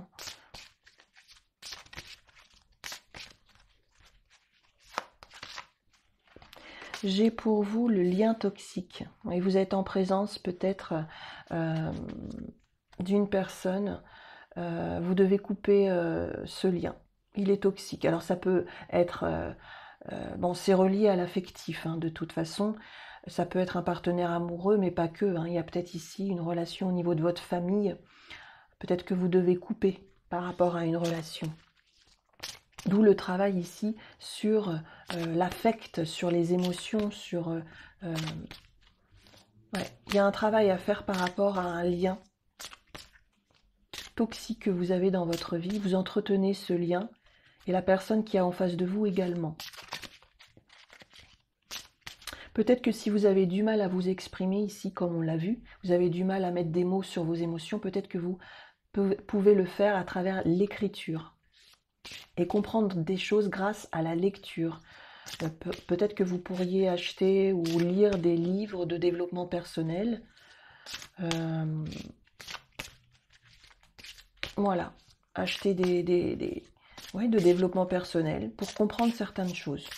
j'ai pour vous le lien toxique. Et vous êtes en présence peut-être euh, d'une personne. Euh, vous devez couper euh, ce lien. Il est toxique. Alors ça peut être... Euh, euh, bon, c'est relié à l'affectif, hein, de toute façon. Ça peut être un partenaire amoureux, mais pas que. Hein. Il y a peut-être ici une relation au niveau de votre famille. Peut-être que vous devez couper par rapport à une relation. D'où le travail ici sur euh, l'affect, sur les émotions, sur... Euh, euh, ouais. Il y a un travail à faire par rapport à un lien toxique que vous avez dans votre vie. Vous entretenez ce lien et la personne qui est en face de vous également. Peut-être que si vous avez du mal à vous exprimer ici, comme on l'a vu, vous avez du mal à mettre des mots sur vos émotions, peut-être que vous pouvez le faire à travers l'écriture et comprendre des choses grâce à la lecture. Pe- peut-être que vous pourriez acheter ou lire des livres de développement personnel. Euh, voilà, acheter des, des, des ouais, de développement personnel pour comprendre certaines choses.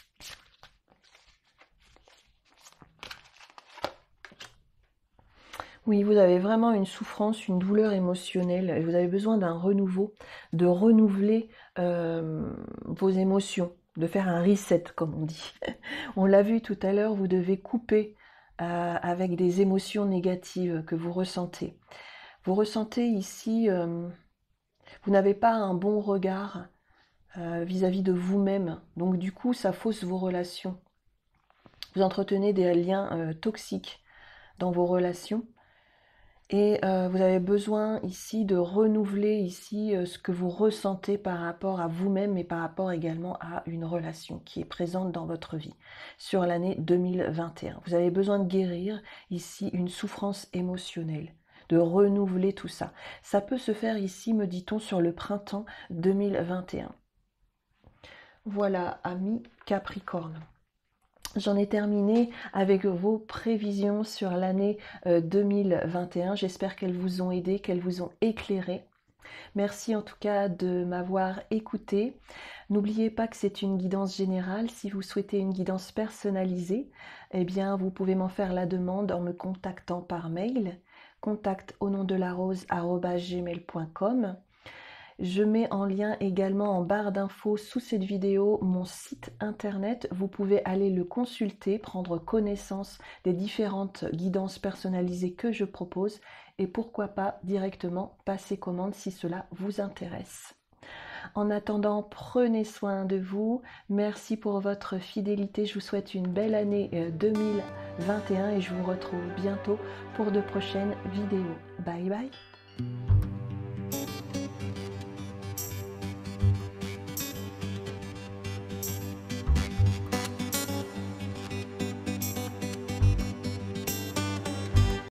Oui, vous avez vraiment une souffrance, une douleur émotionnelle et vous avez besoin d'un renouveau, de renouveler euh, vos émotions, de faire un reset comme on dit. On l'a vu tout à l'heure, vous devez couper euh, avec des émotions négatives que vous ressentez. Vous ressentez ici, euh, vous n'avez pas un bon regard euh, vis-à-vis de vous-même, donc du coup ça fausse vos relations. Vous entretenez des liens euh, toxiques dans vos relations. Et euh, vous avez besoin ici de renouveler ici euh, ce que vous ressentez par rapport à vous-même et par rapport également à une relation qui est présente dans votre vie sur l'année deux mille vingt et un. Vous avez besoin de guérir ici une souffrance émotionnelle, de renouveler tout ça. Ça peut se faire ici, me dit-on, sur le printemps deux mille vingt et un. Voilà, amis Capricorne. J'en ai terminé avec vos prévisions sur l'année deux mille vingt et un. J'espère qu'elles vous ont aidé, qu'elles vous ont éclairé. Merci en tout cas de m'avoir écouté. N'oubliez pas que c'est une guidance générale. Si vous souhaitez une guidance personnalisée, eh bien vous pouvez m'en faire la demande en me contactant par mail. Contact au nom de la rose arobase gmail point com. Je mets en lien également en barre d'infos sous cette vidéo mon site internet. Vous pouvez aller le consulter, prendre connaissance des différentes guidances personnalisées que je propose et pourquoi pas directement passer commande si cela vous intéresse. En attendant, prenez soin de vous. Merci pour votre fidélité. Je vous souhaite une belle année deux mille vingt et un et je vous retrouve bientôt pour de prochaines vidéos. Bye bye.